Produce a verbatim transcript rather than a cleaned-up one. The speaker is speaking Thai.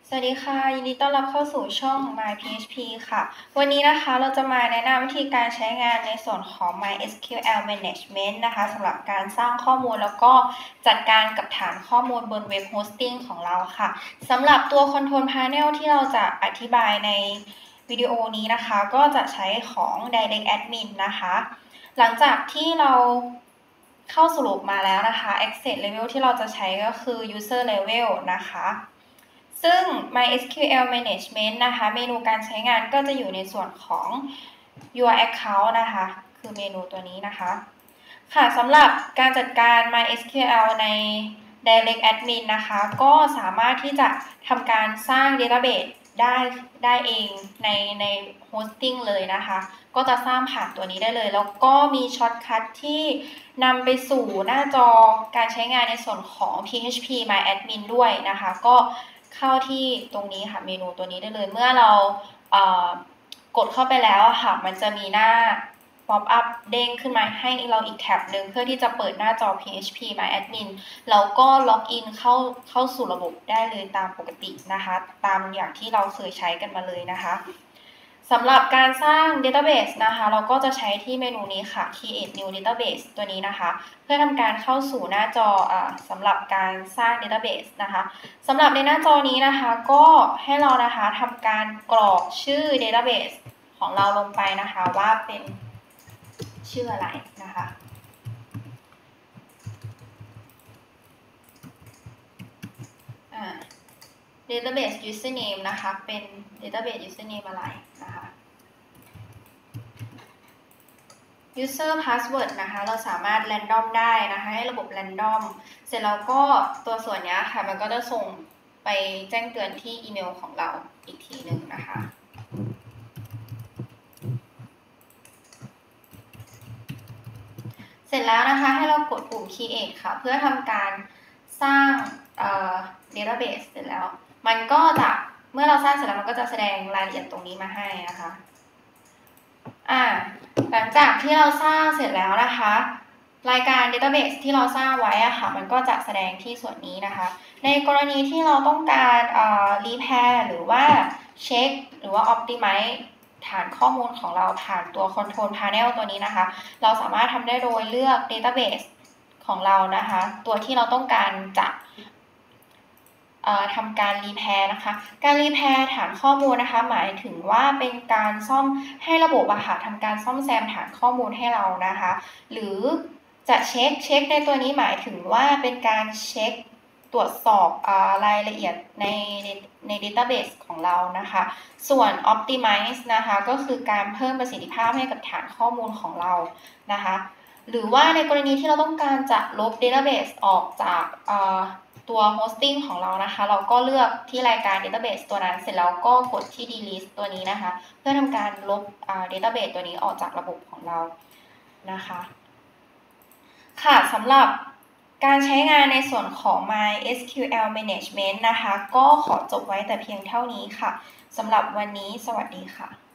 สวัสดีค่ะยินดีต้อนรับเข้าสู่ช่อง My พี เอช พี ค่ะวันนี้นะคะเราจะมาแนะนำวิธีการใช้งานในส่วนของ MySQL Management นะคะสำหรับการสร้างข้อมูลแล้วก็จัดการกับฐานข้อมูลบนเว็บโฮสติ้งของเราค่ะสำหรับตัว Control Panel ที่เราจะอธิบายในวิดีโอนี้นะคะก็จะใช้ของ Direct Admin นะคะหลังจากที่เราเข้าสรุปมาแล้วนะคะ Access Level ที่เราจะใช้ก็คือ User Level นะคะซึ่ง MySQL Management นะคะเมนูการใช้งานก็จะอยู่ในส่วนของ Your Account นะคะคือเมนูตัวนี้นะคะค่ะสำหรับการจัดการ MySQL ใน Direct Admin นะคะก็สามารถที่จะทำการสร้าง Database ได้ได้เองในใน Hosting เลยนะคะก็จะสร้างผ่านตัวนี้ได้เลยแล้วก็มีช็อตคัทที่นำไปสู่หน้าจอการใช้งานในส่วนของ พี เอช พี MyAdmin ด้วยนะคะก็เข้าที่ตรงนี้ค่ะเมนูตัวนี้ได้เลยเมื่อเราเอ่อกดเข้าไปแล้วค่ะมันจะมีหน้า pop up เด้งขึ้นมาให้เราอีกแท็บหนึ่งเพื่อที่จะเปิดหน้าจอ พี เอช พี MyAdmin แล้วก็ล็อกอินเข้าเข้าสู่ระบบได้เลยตามปกตินะคะตามอย่างที่เราเคยใช้กันมาเลยนะคะสำหรับการสร้าง Database นะคะเราก็จะใช้ที่เมนูนี้ค่ะ Create New Database ตัวนี้นะคะเพื่อทำการเข้าสู่หน้าจออสำหรับการสร้าง Database นะคะสำหรับในหน้าจอนี้นะคะก็ให้เรานะคะทำการกรอกชื่อ Database ของเราลงไปนะคะว่าเป็นชื่ออะไรนะคะอ่า Database Username นะคะเป็น Database Username อะไรนะคะ User Password นะคะเราสามารถ Random ได้นะคะให้ระบบ Random เสร็จแล้วก็ตัวส่วนนี้ค่ะมันก็จะส่งไปแจ้งเตือนที่อีเมลของเราอีกทีหนึ่งนะคะเสร็จแล้วนะคะให้เรากดปุ่ม Create ค่ะเพื่อทำการสร้าง Database เสร็จแล้วมันก็จะเมื่อเราสร้างเสร็จแล้วมันก็จะแสดงรายละเอียดตรงนี้มาให้นะคะอ่าหลังจากที่เราสร้างเสร็จแล้วนะคะรายการ Database ที่เราสร้างไว้อะค่ะมันก็จะแสดงที่ส่วนนี้นะคะในกรณีที่เราต้องการเอ่อ repair หรือว่าเช็คหรือว่า optimize ฐานข้อมูลของเราผ่านตัว Control Panel ตัวนี้นะคะเราสามารถทำได้โดยเลือก Database ของเรานะคะตัวที่เราต้องการจะทำการรีแพร์นะคะการรีแพร์ฐานข้อมูลนะคะหมายถึงว่าเป็นการซ่อมให้ระบบอะค่ะทำการซ่อมแซมฐานข้อมูลให้เรานะคะหรือจะเช็คเช็คในตัวนี้หมายถึงว่าเป็นการเช็คตรวจสอบรายละเอียดในใน Database ของเรานะคะส่วน Optimize นะคะก็คือการเพิ่มประสิทธิภาพให้กับฐานข้อมูลของเรานะคะหรือว่าในกรณีที่เราต้องการจะลบ Database ออกจากตัว hosting ของเรานะคะเราก็เลือกที่รายการ database ตัวนั้นเสร็จแล้วก็กดที่ delete ตัวนี้นะคะเพื่อทำการลบ database ตัวนี้ออกจากระบบของเรานะคะค่ะสำหรับการใช้งานในส่วนของ MySQL Management นะคะก็ขอจบไว้แต่เพียงเท่านี้ค่ะสำหรับวันนี้สวัสดีค่ะ